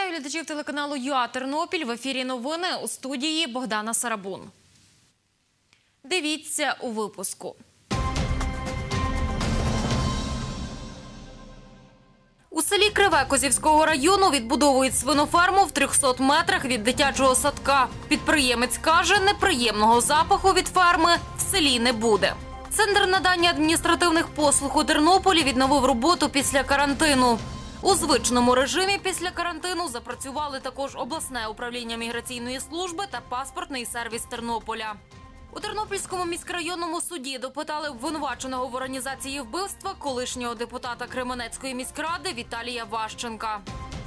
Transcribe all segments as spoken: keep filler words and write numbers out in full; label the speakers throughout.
Speaker 1: Вітаю глядачів телеканалу ЮА Тернопіль. В ефірі новини, у студії Богдана Сарабун. Дивіться у випуску. У селі Криве Козівського району відбудовують свиноферму в трьохсот метрах від дитячого садка. Підприємець каже, неприємного запаху від ферми в селі не буде. Центр надання адміністративних послуг у Тернополі відновив роботу після карантину. У звичному режимі після карантину запрацювали також обласне управління міграційної служби та паспортний сервіс Тернополя. У Тернопільському міськрайонному суді допитали обвинуваченого в організації вбивства колишнього депутата Кременецької міськради Віталія Ващенка.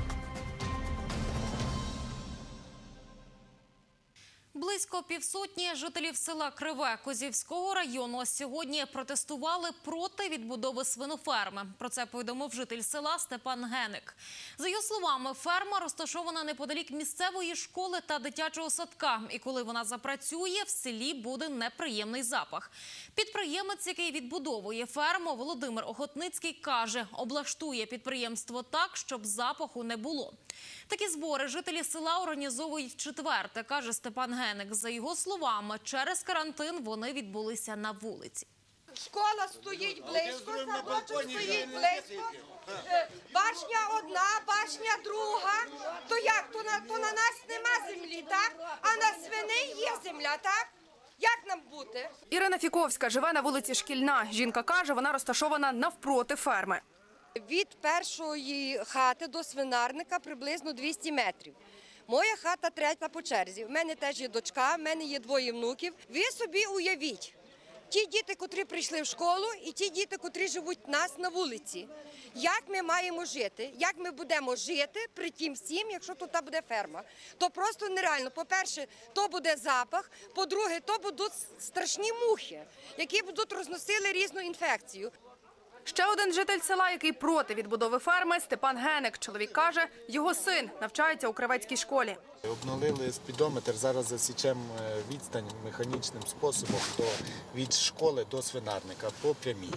Speaker 1: Близько півсотні жителів села Криве Козівського району сьогодні протестували проти відбудови свиноферми. Про це повідомив житель села Степан Геник. За його словами, ферма розташована неподалік місцевої школи та дитячого садка. І коли вона запрацює, в селі буде неприємний запах. Підприємець, який відбудовує ферму, Володимир Охотницький, каже, облаштує підприємство так, щоб запаху не було. Такі збори жителі села організовують вчетверте, каже Степан Геник. За його словами, через карантин вони відбулися на вулиці.
Speaker 2: Школа стоїть близько, садочок стоїть близько, башня одна, башня друга. То як? То на, то на нас нема землі, так? А на свиней є земля, так? Як нам бути?
Speaker 3: Ірина Фіковська живе на вулиці Шкільна. Жінка каже, вона розташована навпроти ферми.
Speaker 2: Від першої хати до свинарника приблизно двісті метрів. Моя хата третя по черзі. В мене теж є дочка, в мене є двоє внуків. Ви собі уявіть, ті діти, котрі прийшли в школу, і ті діти, котрі живуть у нас на вулиці. Як ми маємо жити? Як ми будемо жити при тім всім, якщо тут буде ферма? То просто нереально. По-перше, то буде запах. По-друге, то будуть страшні мухи, які будуть розносити різну інфекцію.
Speaker 3: Ще один житель села, який проти відбудови ферми, Степан Геник. Чоловік каже, його син навчається у Кривецькій школі.
Speaker 4: Обновили спідометр, зараз засічемо відстань механічним способом то від школи до свинарника по прямій.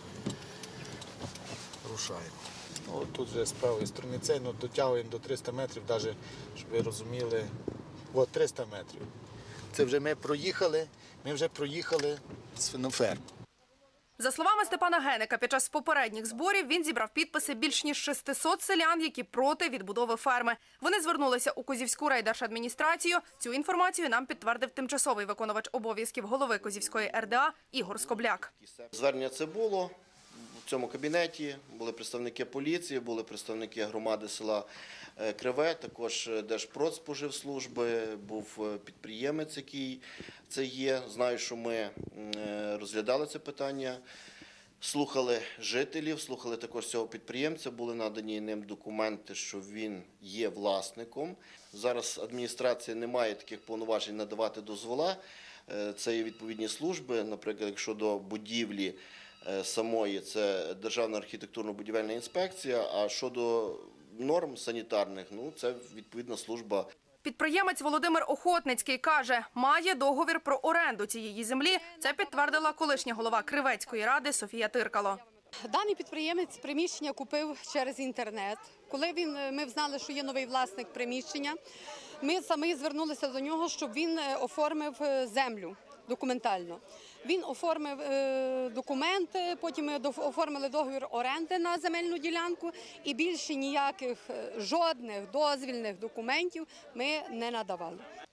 Speaker 4: Рушаємо. О, тут вже з правої сторони цей, ну, дотягуємо до триста метрів, навіть, щоб ви розуміли, от триста метрів. Це вже ми проїхали, ми вже проїхали свиноферму.
Speaker 3: За словами Степана Геника, під час попередніх зборів він зібрав підписи більш ніж шестисот селян, які проти відбудови ферми. Вони звернулися у Козівську райдержадміністрацію. Цю інформацію нам підтвердив тимчасовий виконувач обов'язків голови Козівської ер де а Ігор Скобляк.
Speaker 5: Звернення це було. В цьому кабінеті були представники поліції, були представники громади села Криве, також Держпродспоживслужби, був підприємець, який це є. Знаю, що ми розглядали це питання, слухали жителів, слухали також цього підприємця, були надані ним документи, що він є власником. Зараз адміністрація не має таких повноважень надавати дозвола, це є відповідні служби, наприклад, якщо до будівлі самої це Державна архітектурно-будівельна інспекція, а щодо норм санітарних, ну це відповідна служба.
Speaker 3: Підприємець Володимир Охотницький каже, має договір про оренду цієї землі. Це підтвердила колишня голова Кривецької ради Софія Тиркало.
Speaker 6: Даний підприємець приміщення купив через інтернет. Коли він, ми знали, що є новий власник приміщення, ми самі звернулися до нього, щоб він оформив землю документально. Він оформив е, документи, потім ми оформили договір оренди на земельну ділянку і більше ніяких жодних дозвільних документів ми не надавали.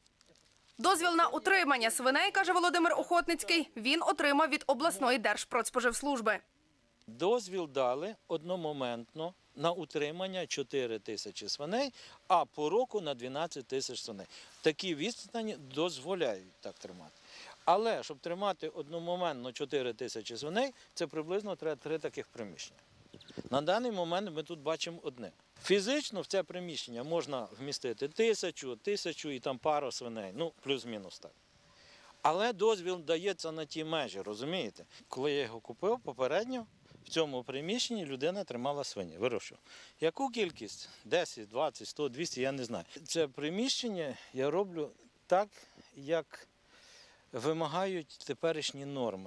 Speaker 3: Дозвіл на утримання свиней, каже Володимир Охотницький, він отримав від обласної Держпродспоживслужби.
Speaker 7: Дозвіл дали одномоментно на утримання чотири тисячі свиней, а по року на дванадцять тисяч свиней. Такі відстані дозволяють так тримати. Але, щоб тримати одномоментно чотири тисячі свиней, це приблизно треба три таких приміщення. На даний момент ми тут бачимо одне. Фізично в це приміщення можна вмістити тисячу, тисячу і там пару свиней, ну плюс-мінус так. Але дозвіл дається на ті межі, розумієте? Коли я його купив попередньо, в цьому приміщенні людина тримала свині, вирощувала. Яку кількість? десять, двадцять, сто, двісті, я не знаю. Це приміщення я роблю так, як вимагають теперішні норми.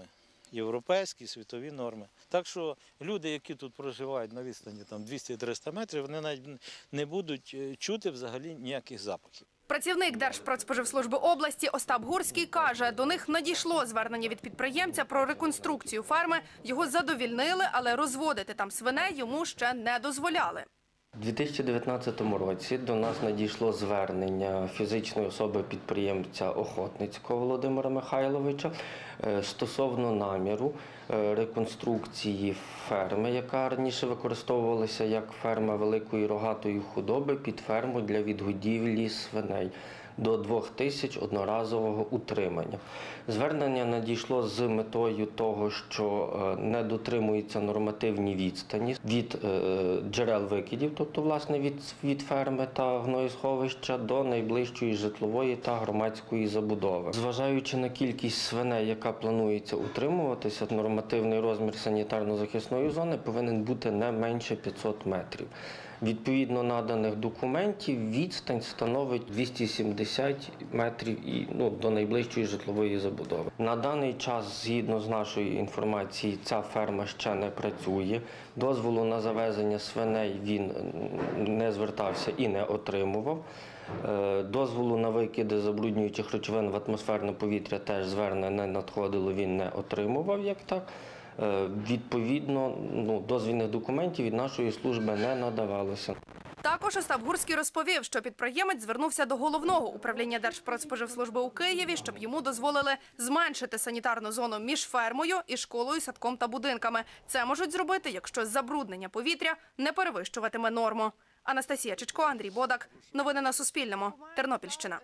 Speaker 7: європейські, світові норми. Так що люди, які тут проживають на відстані там двісті-триста метрів, вони навіть не будуть чути взагалі ніяких запахів.
Speaker 3: Працівник Держпродспоживслужби області Остап Гурський каже, до них надійшло звернення від підприємця про реконструкцію ферми. Його задовільнили, але розводити там свиней йому ще не дозволяли.
Speaker 8: У дві тисячі дев'ятнадцятому році до нас надійшло звернення фізичної особи-підприємця Охотницького Володимира Михайловича стосовно наміру реконструкції ферми, яка раніше використовувалася як ферма великої рогатої худоби, під ферму для відгодівлі свиней до двох тисяч одноразового утримання. Звернення надійшло з метою того, що не дотримуються нормативні відстані від джерел викидів, тобто власне від, від ферми та гноєсховища до найближчої житлової та громадської забудови. Зважаючи на кількість свиней, яка планується утримуватися, нормативний розмір санітарно-захисної зони повинен бути не менше п'ятсот метрів. Відповідно наданих документів відстань становить двісті сімдесят метрів і, ну, до найближчої житлової забудови. На даний час, згідно з нашою інформацією, ця ферма ще не працює. Дозволу на завезення свиней він не звертався і не отримував. Дозволу на викиди забруднюючих речовин в атмосферне повітря теж звернення не надходило, він не отримував як так. Відповідно, ну, дозвільних документів від нашої служби не надавалося.
Speaker 3: Також Остап Гурський розповів, що підприємець звернувся до головного управління Держпродспоживслужби у Києві, щоб йому дозволили зменшити санітарну зону між фермою і школою, садком та будинками. Це можуть зробити, якщо забруднення повітря не перевищуватиме норму. Анастасія Чичко, Андрій Бодак. Новини на Суспільному. Тернопільщина.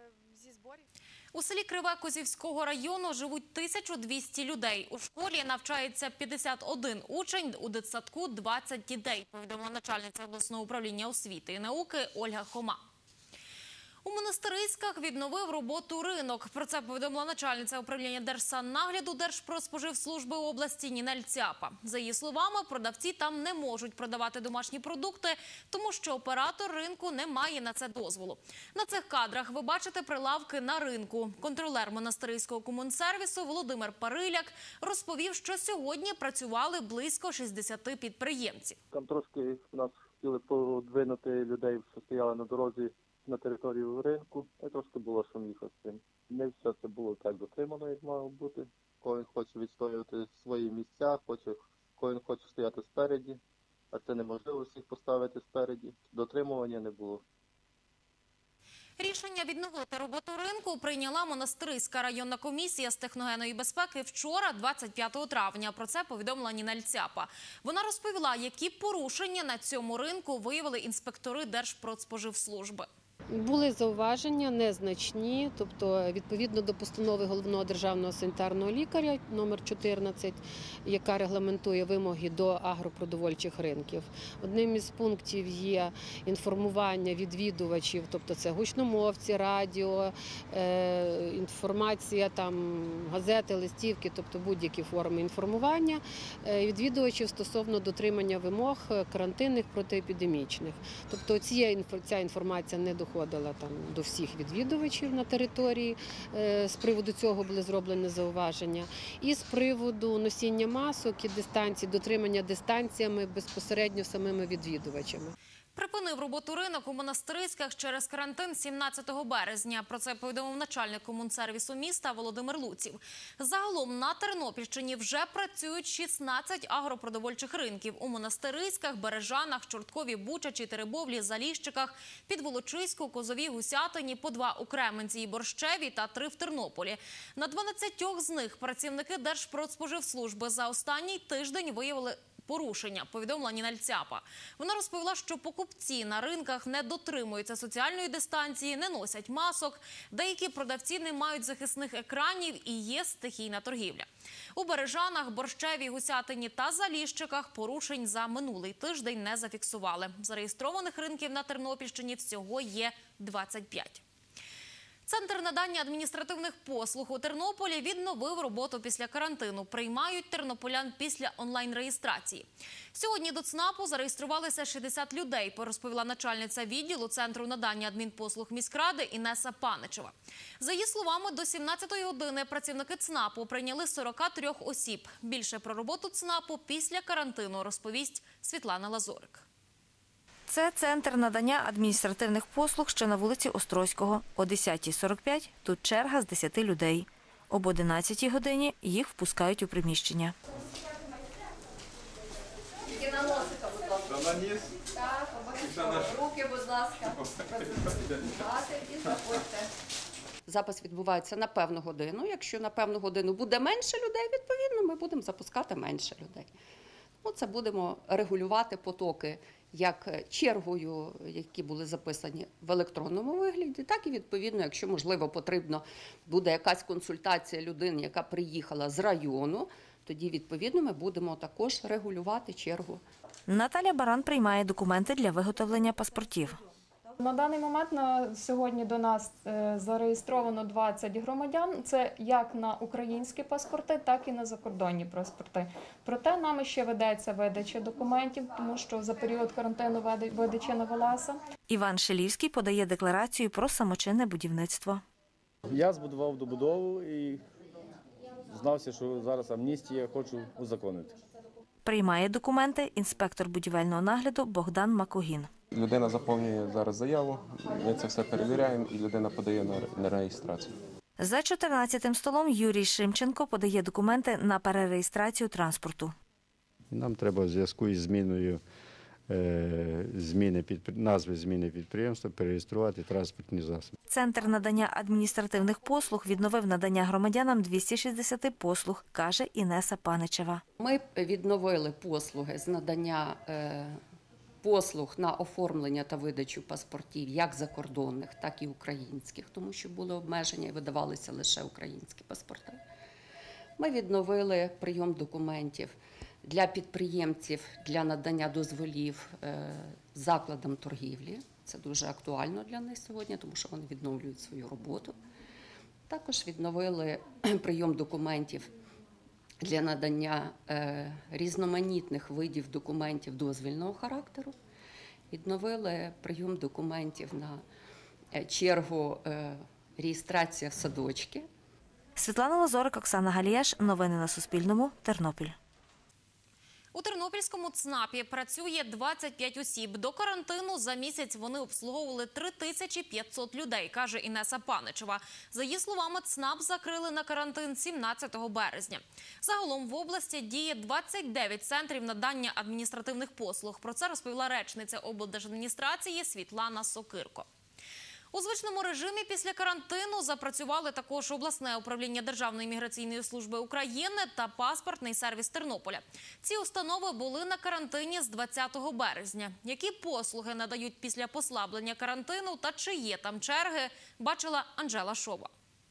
Speaker 1: У селі Криве Козівського району живуть тисяча двісті людей. У школі навчається п'ятдесят один учень, у дитсадку двадцять дітей, повідомила начальниця обласного управління освіти і науки Ольга Хома. У Монастириськах відновив роботу ринок. Про це повідомила начальниця управління Держсаннагляду Держпродспоживслужби області Нінель Цяпа. За її словами, продавці там не можуть продавати домашні продукти, тому що оператор ринку не має на це дозволу. На цих кадрах ви бачите прилавки на ринку. Контролер Монастириського комунсервісу Володимир Париляк розповів, що сьогодні працювали близько шістдесят підприємців.
Speaker 9: Там трошки нас хотіли подвинути людей, що стояли на дорозі на територію ринку, і трошки було шуміха з цим. Не все це було так дотримано, як мало бути. Кожен хоче відстоювати свої місця, хоче, кожен хоче стояти спереді, а це неможливо всіх поставити спереді. Дотримування не було.
Speaker 1: Рішення відновити роботу ринку прийняла Монастириська районна комісія з техногенної безпеки вчора, двадцять п'ятого травня. Про це повідомила Нінель Цяпа. Вона розповіла, які порушення на цьому ринку виявили інспектори Держпродспоживслужби.
Speaker 10: Були зауваження незначні, тобто відповідно до постанови головного державного санітарного лікаря номер чотирнадцять, яка регламентує вимоги до агропродовольчих ринків. Одним із пунктів є інформування відвідувачів, тобто це гучномовці, радіо, е, інформація, там, газети, листівки, тобто будь-які форми інформування е, відвідувачів стосовно дотримання вимог карантинних протиепідемічних. Тобто ці, ця інформація не доходить там до всіх відвідувачів на території. З приводу цього були зроблені зауваження. І з приводу носіння масок і дистанції, дотримання дистанціями безпосередньо самими відвідувачами.
Speaker 1: Припинив роботу ринок у Монастириськах через карантин сімнадцятого березня. Про це повідомив начальник комунсервісу міста Володимир Луців. Загалом на Тернопільщині вже працюють шістнадцять агропродовольчих ринків. У Монастириськах, Бережанах, Чорткові, Бучачі, Теребовлі, Заліщиках, Підволочиську, Козовій, Гусятині, по два у Кременці і Борщеві та три в Тернополі. На дванадцятьох з них працівники Держпродспоживслужби за останній тиждень виявили порушення, повідомила Нінель Цяпа. Вона розповіла, що покупці на ринках не дотримуються соціальної дистанції, не носять масок, деякі продавці не мають захисних екранів і є стихійна торгівля. У Бережанах, Борщеві, Гусятині та Заліщиках порушень за минулий тиждень не зафіксували. Зареєстрованих ринків на Тернопільщині всього є двадцять п'ять. Центр надання адміністративних послуг у Тернополі відновив роботу після карантину. Приймають тернополян після онлайн-реєстрації. Сьогодні до ЦНАПу зареєструвалися шістдесят людей, розповіла начальниця відділу Центру надання адмінпослуг міськради Інеса Паничева. За її словами, до сімнадцятої години працівники ЦНАПу прийняли сорок три осіб. Більше про роботу ЦНАПу після карантину розповість Світлана Лазорик.
Speaker 11: Це центр надання адміністративних послуг, що на вулиці Острозького. О десятій сорок п'ять тут черга з десяти людей. Об одинадцятій годині їх впускають у приміщення.
Speaker 6: Руки, будь ласка. Запис відбувається на певну годину. Якщо на певну годину буде менше людей, відповідно, ми будемо запускати менше людей. Ну, це будемо регулювати потоки як чергою, які були записані в електронному вигляді, так і, відповідно, якщо, можливо, потрібно буде якась консультація людини, яка приїхала з району, тоді, відповідно, ми будемо також регулювати чергу.
Speaker 11: Наталя Баран приймає документи для виготовлення паспортів.
Speaker 12: На даний момент на сьогодні до нас зареєстровано двадцять громадян. Це як на українські паспорти, так і на закордонні паспорти. Проте нами ще ведеться видача документів, тому що за період карантину видача не велася.
Speaker 11: Іван Шелівський подає декларацію про самочинне будівництво.
Speaker 13: Я збудував добудову і знався, що зараз амністія, хочу узаконити.
Speaker 11: Приймає документи інспектор будівельного нагляду Богдан Макогін.
Speaker 14: Людина заповнює зараз заяву, ми це все перевіряємо і людина подає на реєстрацію.
Speaker 11: За чотирнадцятим столом Юрій Шимченко подає документи на перереєстрацію транспорту.
Speaker 15: Нам треба в зв'язку із зміною е, зміни підпри... назви зміни підприємства перереєструвати транспортні засоби.
Speaker 11: Центр надання адміністративних послуг відновив надання громадянам двісті шістдесят послуг, каже Інеса Паничева.
Speaker 6: Ми відновили послуги з надання е, послуг на оформлення та видачу паспортів як закордонних, так і українських, тому що були обмеження і видавалися лише українські паспорти. Ми відновили прийом документів для підприємців, для надання дозволів е, закладам торгівлі. Це дуже актуально для них сьогодні, тому що вони відновлюють свою роботу. Також відновили прийом документів для надання е, різноманітних видів документів дозвільного характеру. Відновили прийом документів на е, чергу е, реєстрація в садочки.
Speaker 11: Світлана Лазорик, Оксана Галіяш. Новини на Суспільному. Тернопіль.
Speaker 1: У Тернопільському ЦНАПі працює двадцять п'ять осіб. До карантину за місяць вони обслуговували три тисячі п'ятсот людей, каже Інеса Паничева. За її словами, ЦНАП закрили на карантин сімнадцятого березня. Загалом в області діє двадцять дев'ять центрів надання адміністративних послуг. Про це розповіла речниця облдержадміністрації Світлана Сокирко. У звичному режимі після карантину запрацювали також обласне управління Державної міграційної служби України та паспортний сервіс Тернополя. Ці установи були на карантині з двадцятого березня. Які послуги надають після послаблення карантину та чи є там черги, бачила Анжела Шова.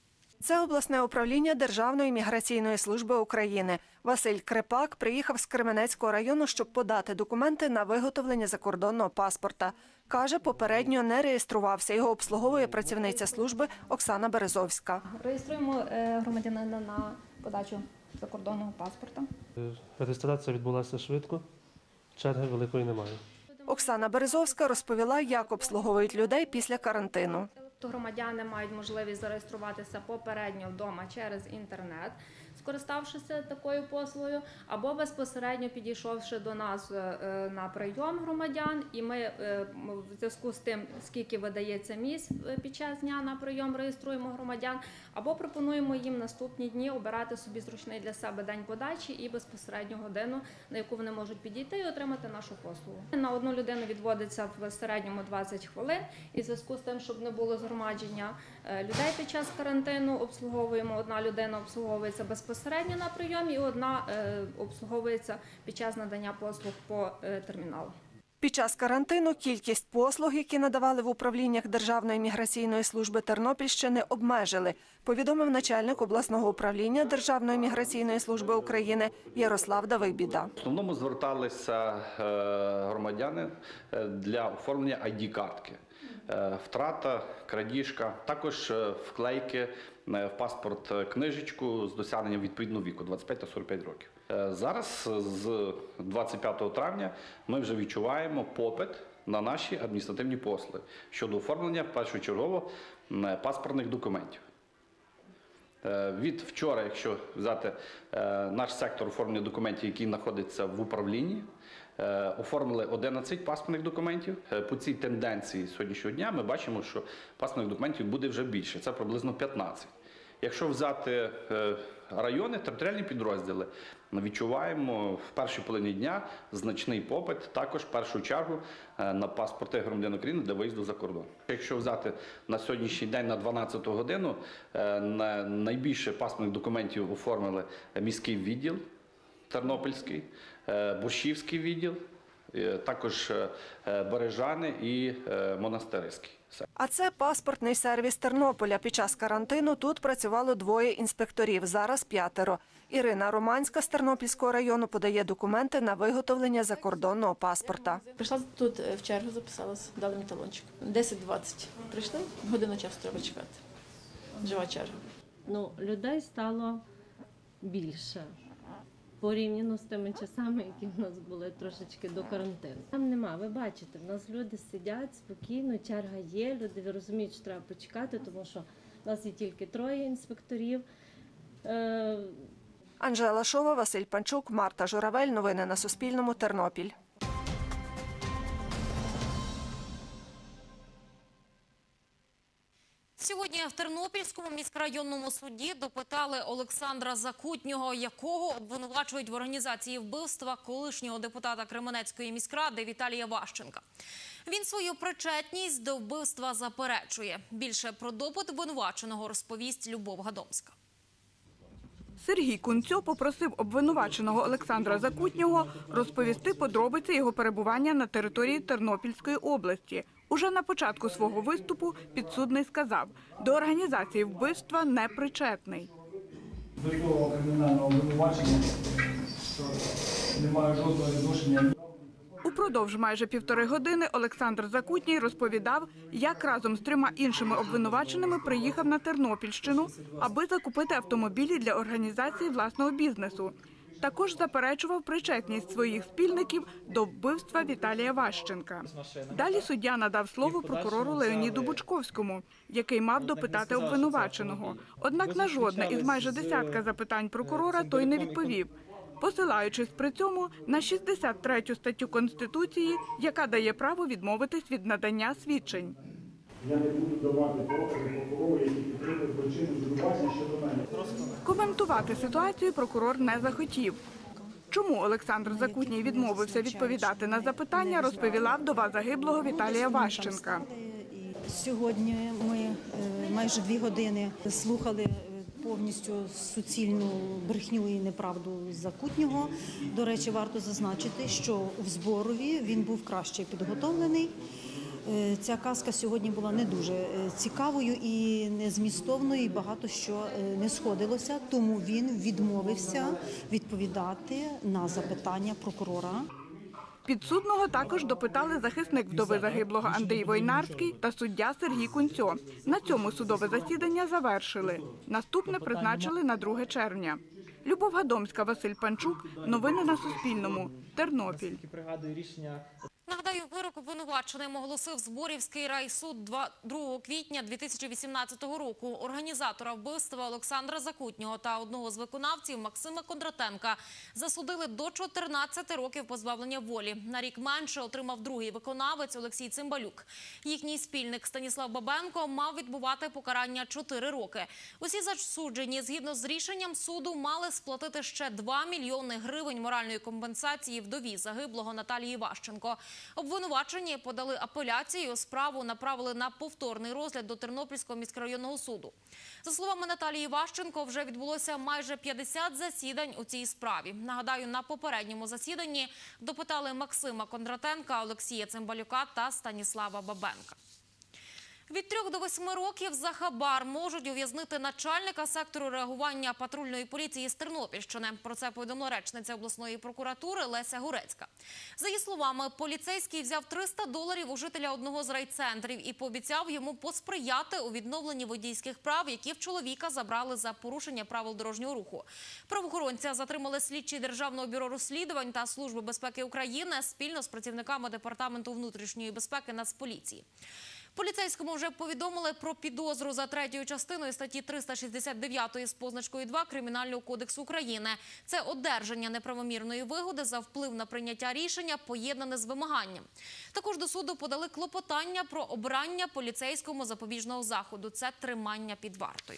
Speaker 16: Це обласне управління Державної міграційної служби України. Василь Крепак приїхав з Кременецького району, щоб подати документи на виготовлення закордонного паспорта. Каже, попередньо не реєструвався. Його обслуговує працівниця служби Оксана Березовська.
Speaker 12: Реєструємо громадянина на подачу закордонного паспорта.
Speaker 17: Реєстрація відбулася швидко, черги великої немає.
Speaker 16: Оксана Березовська розповіла, як обслуговують людей після карантину.
Speaker 12: Громадяни мають можливість зареєструватися попередньо вдома через інтернет, скориставшись такою послугою, або безпосередньо підійшовши до нас на прийом громадян, і ми в зв'язку з тим, скільки видається місць під час дня на прийом, реєструємо громадян, або пропонуємо їм наступні дні обирати собі зручний для себе день подачі і безпосередньо годину, на яку вони можуть підійти і отримати нашу послугу. На одну людину відводиться в середньому двадцять хвилин, і в зв'язку з тим, щоб не було згромадження людей під час карантину, обслуговуємо, одна людина обслуговується безпосередньо на прийомі і одна обслуговується під час надання послуг по терміналу.
Speaker 16: Під час карантину кількість послуг, які надавали в управліннях Державної міграційної служби Тернопільщини, обмежили, повідомив начальник обласного управління Державної міграційної служби України Ярослав Давибіда.
Speaker 18: В основному зверталися громадяни для оформлення ай ді-картки. Втрата, крадіжка, також вклейки в паспорт книжечку з досягненням відповідного віку двадцять п'ять та сорок п'ять років. Зараз з двадцять п'ятого травня ми вже відчуваємо попит на наші адміністративні послуги щодо оформлення першочергово паспортних документів. Від вчора, якщо взяти наш сектор оформлення документів, який знаходиться в управлінні, оформили одинадцять паспортних документів. По цій тенденції сьогоднішнього дня ми бачимо, що паспортних документів буде вже більше, це приблизно п'ятнадцять. Якщо взяти райони, територіальні підрозділи, відчуваємо в першій половині дня значний попит, також в першу чергу на паспорти громадян України для виїзду за кордон. Якщо взяти на сьогоднішній день на дванадцяту годину, найбільше паспортних документів оформили міський відділ Тернопільський, Борщівський відділ, також Бережани і Монастириський.
Speaker 16: А це паспортний сервіс Тернополя. Під час карантину тут працювало двоє інспекторів, зараз п'ятеро. Ірина Романська з Тернопільського району подає документи на виготовлення закордонного паспорта.
Speaker 19: Прийшла тут в чергу, записалась, дали мені талончик. десять двадцять прийшли, годину часу треба чекати. Жива черга.
Speaker 20: Ну, людей стало більше. Порівняно з тими часами, які в нас були трошечки до карантину. Там нема, ви бачите, в нас люди сидять спокійно, черга є, люди розуміють, що треба почекати, тому що в нас є тільки троє інспекторів. Е...
Speaker 16: Анжела Шова, Василь Панчук, Марта Журавель. Новини на Суспільному. Тернопіль.
Speaker 1: Сьогодні в Тернопільському міськрайонному суді допитали Олександра Закутнього, якого обвинувачують в організації вбивства колишнього депутата Кременецької міськради Віталія Ващенка. Він свою причетність до вбивства заперечує. Більше про допит обвинуваченого розповість Любов Гадомська.
Speaker 21: Сергій Кунцьо попросив обвинуваченого Олександра Закутнього розповісти подробиці його перебування на території Тернопільської області. Уже на початку свого виступу підсудний сказав, до організації вбивства не причетний.
Speaker 22: До того кримінального обвинувачення, що немає жодного відношення.
Speaker 21: Упродовж майже півтори години Олександр Закутній розповідав, як разом з трьома іншими обвинуваченими приїхав на Тернопільщину, аби закупити автомобілі для організації власного бізнесу. Також заперечував причетність своїх спільників до вбивства Віталія Ващенка. Далі суддя надав слово прокурору Леоніду Бучковському, який мав допитати обвинуваченого. Однак на жодне із майже десятка запитань прокурора той не відповів, посилаючись при цьому на шістдесят третю статтю Конституції, яка дає право відмовитись від надання свідчень.
Speaker 22: Я не буду давати покази прокурору, які підтримують злочинні звинувачення щодо мене.
Speaker 21: Коментувати ситуацію прокурор не захотів. Чому Олександр Закутній відмовився відповідати на запитання, розповіла вдова загиблого Віталія Ващенка.
Speaker 23: Сьогодні ми майже дві години слухали повністю суцільну брехню і неправду Закутнього. До речі, варто зазначити, що в Зборові він був краще підготовлений. Ця казка сьогодні була не дуже цікавою і незмістовною, і багато що не сходилося, тому він відмовився відповідати на запитання прокурора.
Speaker 21: Підсудного також допитали захисник вдови загиблого Андрій Войнарський та суддя Сергій Кунцьо. На цьому судове засідання завершили. Наступне призначили на друге червня. Любов Гадомська, Василь Панчук. Новини на Суспільному. Тернопіль.
Speaker 1: Нагадаю, вирок обвинуваченим оголосив Зборівський райсуд другого квітня дві тисячі вісімнадцятого року. Організатора вбивства Олександра Закутнього та одного з виконавців Максима Кондратенка засудили до чотирнадцяти років позбавлення волі. На рік менше отримав другий виконавець Олексій Цимбалюк. Їхній спільник Станіслав Бабенко мав відбувати покарання чотири роки. Усі засуджені, згідно з рішенням суду, мали сплатити ще два мільйони гривень моральної компенсації вдові загиблого Наталії Ващенко. Обвинувачені подали апеляцію, справу направили на повторний розгляд до Тернопільського міськрайонного суду. За словами Наталії Ващенко, вже відбулося майже п'ятдесят засідань у цій справі. Нагадаю, на попередньому засіданні допитали Максима Кондратенка, Олексія Цимбалюка та Станіслава Бабенка. Від трьох до восьми років за хабар можуть ув'язнити начальника сектору реагування патрульної поліції з Тернопільщини. Про це повідомила речниця обласної прокуратури Леся Гурецька. За її словами, поліцейський взяв триста доларів у жителя одного з райцентрів і пообіцяв йому посприяти у відновленні водійських прав, які в чоловіка забрали за порушення правил дорожнього руху. Правоохоронця затримали слідчі Державного бюро розслідувань та Служби безпеки України спільно з працівниками Департаменту внутрішньої безпеки Нацполіції. Поліцейському вже повідомили про підозру за третьою частиною статті триста шістдесят дев'ять з позначкою два Кримінального кодексу України. Це одержання неправомірної вигоди за вплив на прийняття рішення, поєднане з вимаганням. Також до суду подали клопотання про обрання поліцейському запобіжного заходу. Це тримання під вартою.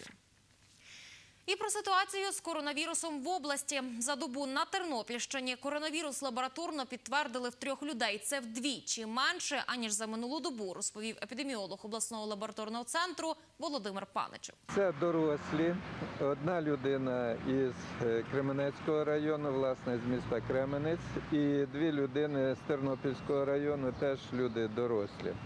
Speaker 1: І про ситуацію з коронавірусом в області. За добу на Тернопільщині коронавірус лабораторно підтвердили в трьох людей. Це вдвічі менше, аніж за минулу добу, розповів епідеміолог обласного лабораторного центру Володимир Паничев.
Speaker 2: Це дорослі. Одна людина із Кременецького району, власне, з міста Кременець, і дві людини з Тернопільського району, теж люди дорослі.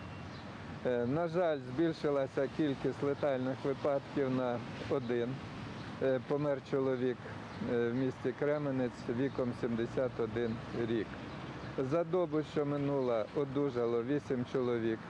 Speaker 2: На жаль, збільшилася кількість летальних випадків на один. Помер чоловік в місті Кременець віком сімдесят один рік. За добу, що минула, одужало вісім чоловік.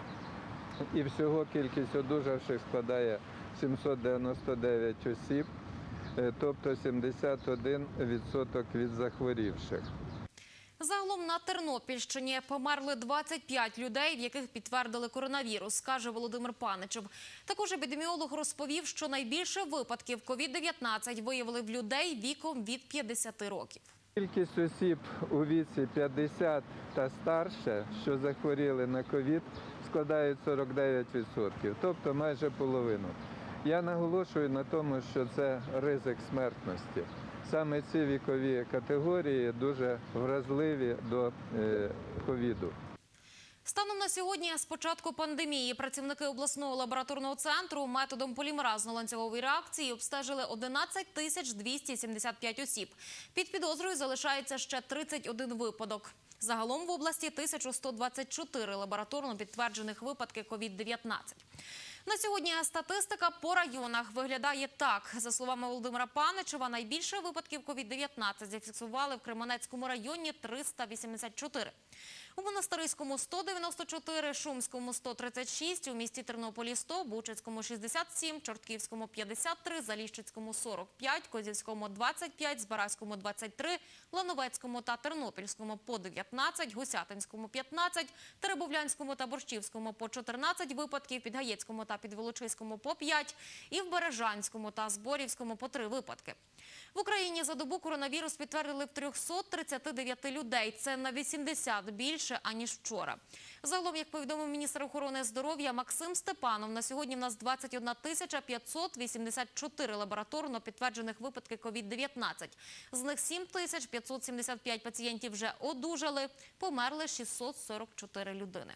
Speaker 2: І всього кількість одужавших складає сімсот дев'яносто дев'ять осіб, тобто сімдесят один відсоток від захворівших.
Speaker 1: Загалом на Тернопільщині померли двадцять п'ять людей, в яких підтвердили коронавірус, каже Володимир Паничев. Також епідеміолог розповів, що найбільше випадків ковід дев'ятнадцять виявили в людей віком від п'ятдесяти років.
Speaker 2: Кількість осіб у віці п'ятдесят та старше, що захворіли на ковід, складає сорок дев'ять відсотків, тобто майже половину. Я наголошую на тому, що це ризик смертності. Саме ці вікові категорії дуже вразливі до ковіду.
Speaker 1: Станом на сьогодні, з початку пандемії, працівники обласного лабораторного центру методом полімеразно-ланцюгової реакції обстежили одинадцять тисяч двісті сімдесят п'ять осіб. Під підозрою залишається ще тридцять один випадок. Загалом в області тисяча сто двадцять чотири лабораторно підтверджених випадки ковід дев'ятнадцять. На сьогодні статистика по районах виглядає так. За словами Володимира Паничева, найбільше випадків ковід дев'ятнадцять зафіксували в Кременецькому районі – триста вісімдесят чотири. У Монастириському – сто дев'яносто чотири, Шумському – сто тридцять шість, у місті Тернополі – сто, Бучацькому – шістдесят сім, Чортківському – п'ятдесят три, Заліщицькому – сорок п'ять, Козівському – двадцять п'ять, Збаразькому – двадцять три, Лановецькому та Тернопільському – по дев'ятнадцять, Гусятинському – п'ятнадцять, Теребовлянському та Борщівському – по чотирнадцять випадків, Підгаєцькому та Підволочиському – по п'ять і в Бережанському та Зборівському – по три випадки. В Україні за добу коронавірус підтвердили в трьохсот тридцяти дев'яти людей. Це на вісімдесят більше, аніж вчора. Загалом, як повідомив міністр охорони здоров'я Максим Степанов, на сьогодні в нас двадцять одна тисяча п'ятсот вісімдесят чотири лабораторно підтверджених випадки ковід дев'ятнадцять. З них сім тисяч п'ятсот сімдесят п'ять пацієнтів вже одужали, померли шістсот сорок чотири людини.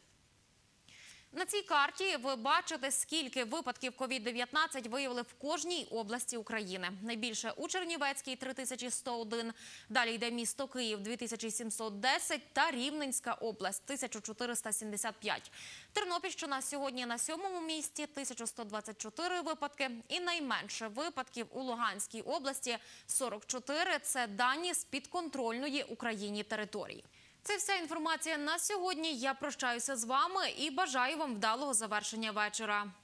Speaker 1: На цій карті ви бачите, скільки випадків ковід дев'ятнадцять виявили в кожній області України. Найбільше у Чернівецькій – три тисячі сто один, далі йде місто Київ – дві тисячі сімсот десять та Рівненська область – тисяча чотириста сімдесят п'ять. Тернопільщина сьогодні на сьомому місці – тисяча сто двадцять чотири випадки. І найменше випадків у Луганській області – сорок чотири. Це дані з підконтрольної Україні території. Це вся інформація на сьогодні. Я прощаюся з вами і бажаю вам вдалого завершення вечора.